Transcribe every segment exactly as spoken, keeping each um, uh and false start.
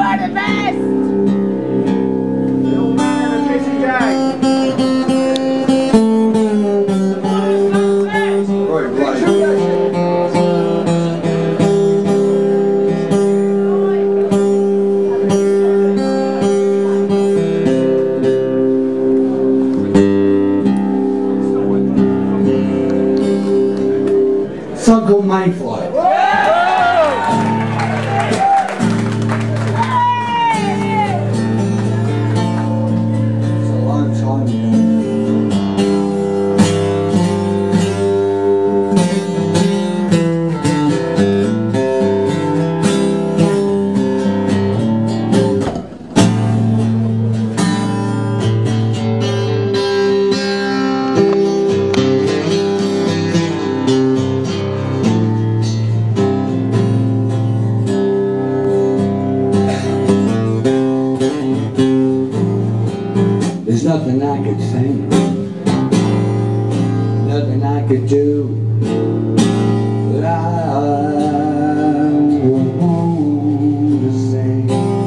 are the best! Little man had a busy day. Right, right. Song called Mayfly. It's a long time ago. There's nothing I could think, nothing I could do that I would want to say.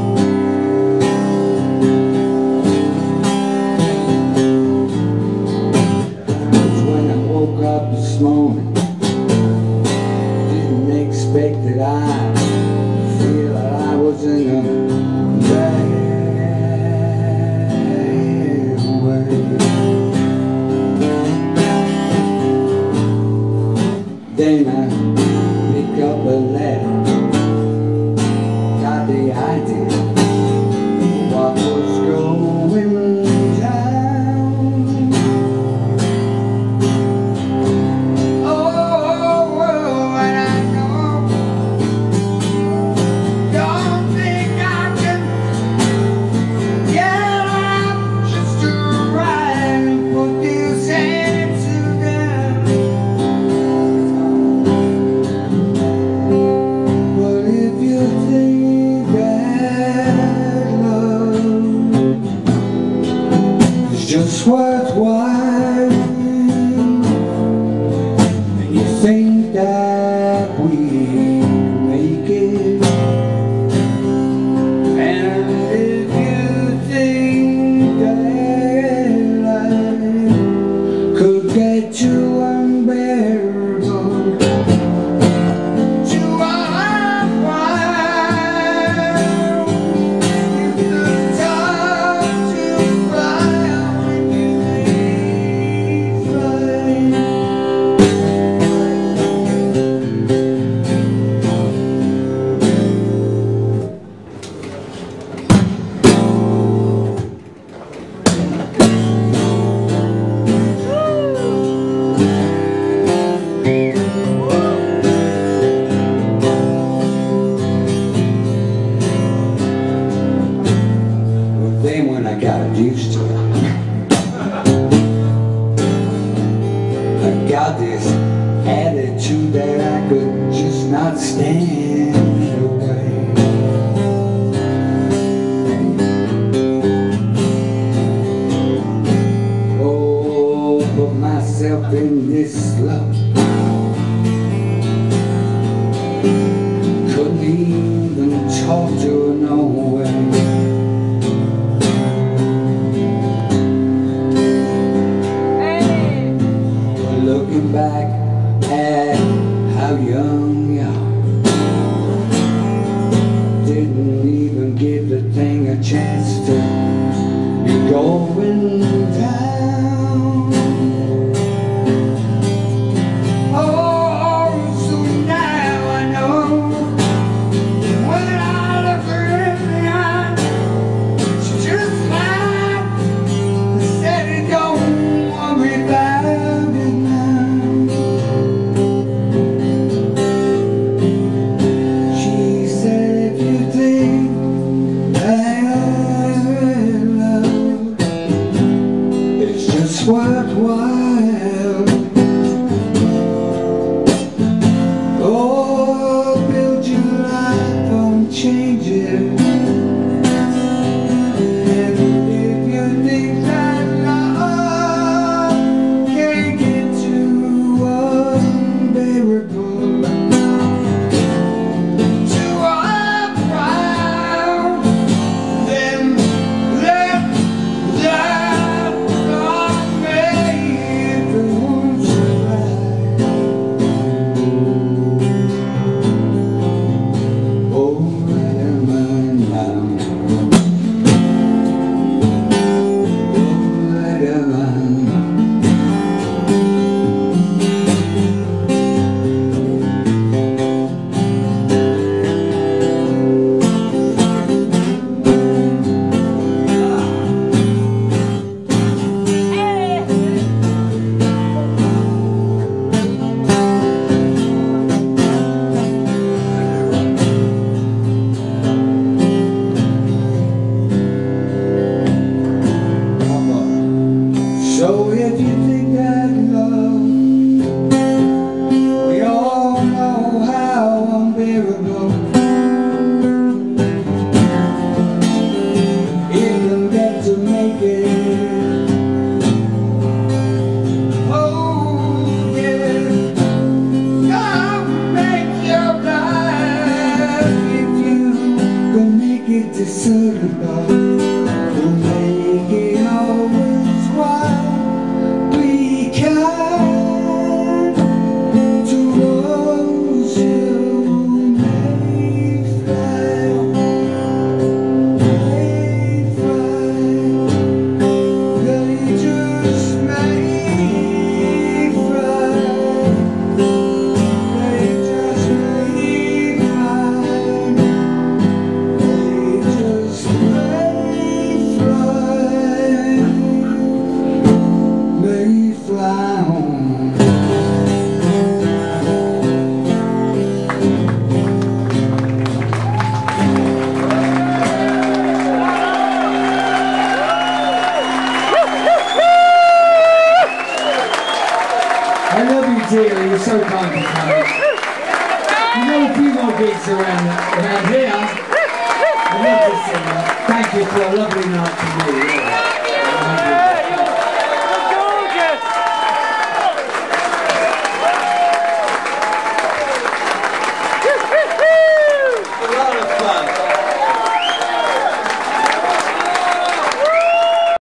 Cause when I woke up this morning, didn't expect that I'd feel that I was in a bad Then I pick up a letter, got the idea of what was going down. Oh, and I know, don't think I can get up just to write and put these hands together. Just worthwhile, and you think that we can make it, and if you think that life could get you unbearable, to unwind, you could talk to Then when I got used to it, I got this attitude that I could just not stand away. Oh, put myself in this love, couldn't even talk to her no way. Looking back at how young you are, didn't even give the thing a chance to be going down. Oh, so now I know when I look her in the eye, she just laughed and said it don't worry about it. need to celebrate. We'll make it always while we can. To those who Mayfly, Mayfly, they just Mayfly, they just Mayfly on. I love you dearly, you're so kind to come. You know a few more gigs around, around here. I love to sing that. Thank you for a lovely night to me.